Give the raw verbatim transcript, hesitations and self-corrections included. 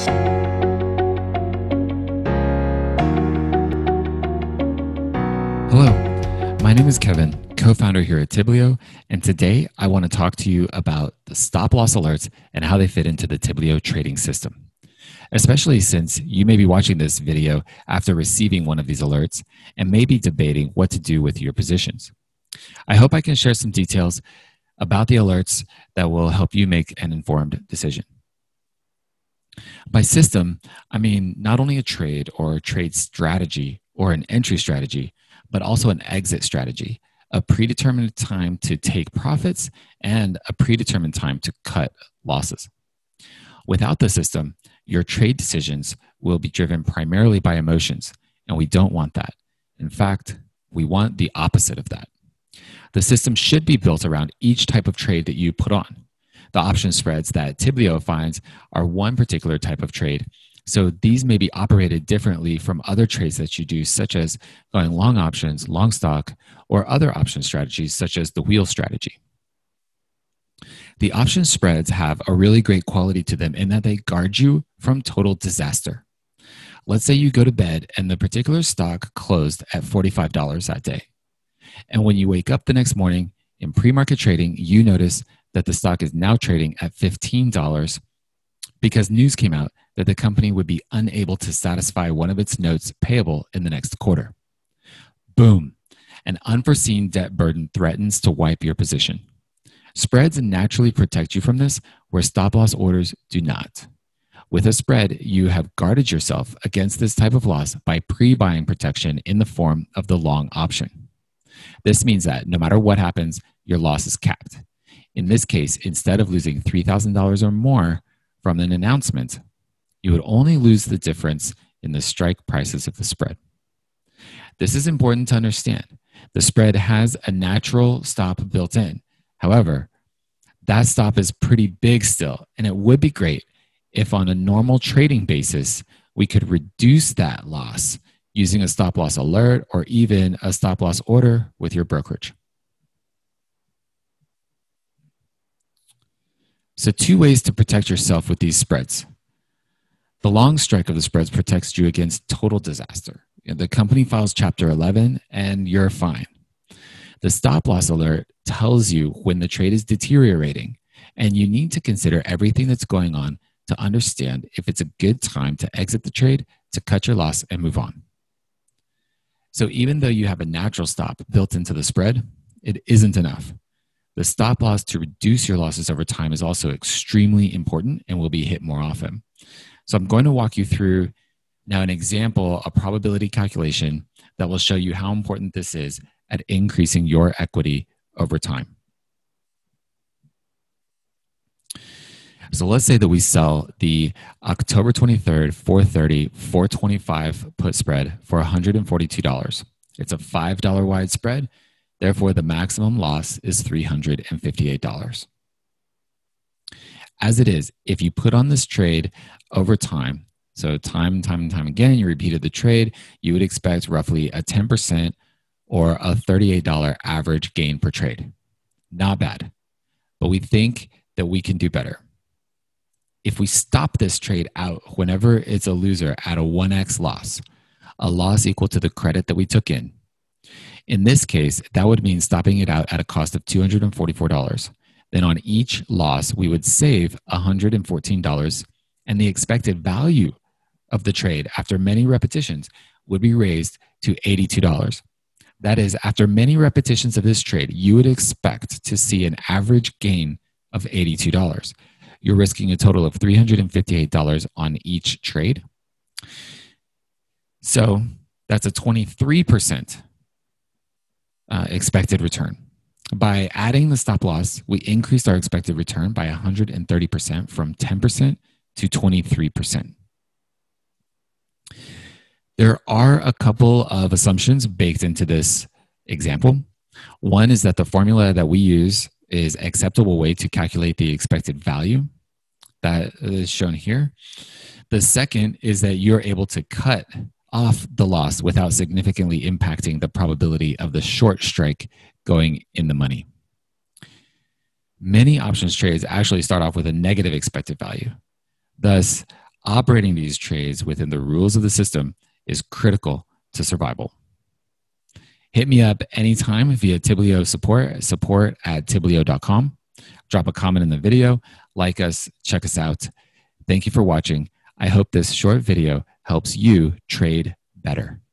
Hello, my name is Kevin, co-founder here at Tiblio, and today I want to talk to you about the stop-loss alerts and how they fit into the Tiblio trading system. Especially since you may be watching this video after receiving one of these alerts and may be debating what to do with your positions. I hope I can share some details about the alerts that will help you make an informed decision. By system, I mean not only a trade or a trade strategy or an entry strategy, but also an exit strategy, a predetermined time to take profits and a predetermined time to cut losses. Without the system, your trade decisions will be driven primarily by emotions, and we don't want that. In fact, we want the opposite of that. The system should be built around each type of trade that you put on. The option spreads that Tiblio finds are one particular type of trade, so these may be operated differently from other trades that you do, such as going long options, long stock, or other option strategies such as the wheel strategy. The option spreads have a really great quality to them in that they guard you from total disaster. Let's say you go to bed and the particular stock closed at forty-five dollars that day. And when you wake up the next morning in pre-market trading, you notice that the stock is now trading at fifteen dollars because news came out that the company would be unable to satisfy one of its notes payable in the next quarter. Boom, an unforeseen debt burden threatens to wipe your position. Spreads naturally protect you from this, where stop-loss orders do not. With a spread, you have guarded yourself against this type of loss by pre-buying protection in the form of the long option. This means that no matter what happens, your loss is capped. In this case, instead of losing three thousand dollars or more from an announcement, you would only lose the difference in the strike prices of the spread. This is important to understand. The spread has a natural stop built in. However, that stop is pretty big still, and it would be great if on a normal trading basis, we could reduce that loss using a stop loss alert or even a stop loss order with your brokerage. So two ways to protect yourself with these spreads. The long strike of the spreads protects you against total disaster. The company files Chapter eleven and you're fine. The stop loss alert tells you when the trade is deteriorating, and you need to consider everything that's going on to understand if it's a good time to exit the trade, to cut your loss and move on. So even though you have a natural stop built into the spread, it isn't enough. The stop loss to reduce your losses over time is also extremely important and will be hit more often. So I'm going to walk you through now an example, a probability calculation that will show you how important this is at increasing your equity over time. So let's say that we sell the October twenty-third, four thirty, four twenty-five put spread for one hundred forty-two dollars. It's a five dollar wide spread. Therefore, the maximum loss is three hundred fifty-eight dollars. As it is, if you put on this trade over time, so time and time and time again, you repeated the trade, you would expect roughly a ten percent or a thirty-eight dollar average gain per trade. Not bad, but we think that we can do better. If we stop this trade out whenever it's a loser at a one X loss, a loss equal to the credit that we took in, in this case, that would mean stopping it out at a cost of two hundred forty-four dollars. Then on each loss, we would save one hundred fourteen dollars, and the expected value of the trade after many repetitions would be raised to eighty-two dollars. That is, after many repetitions of this trade, you would expect to see an average gain of eighty-two dollars. You're risking a total of three hundred fifty-eight dollars on each trade. So that's a twenty-three percent uh, expected return. By adding the stop loss, we increased our expected return by one hundred thirty percent from ten percent to twenty-three percent. There are a couple of assumptions baked into this example. One is that the formula that we use is an acceptable way to calculate the expected value that is shown here. The second is that you're able to cut off the loss without significantly impacting the probability of the short strike going in the money. Many options trades actually start off with a negative expected value. Thus, operating these trades within the rules of the system is critical to survival. Hit me up anytime via Tiblio support, support at tiblio dot com. Drop a comment in the video, like us, check us out. Thank you for watching. I hope this short video helps you trade better.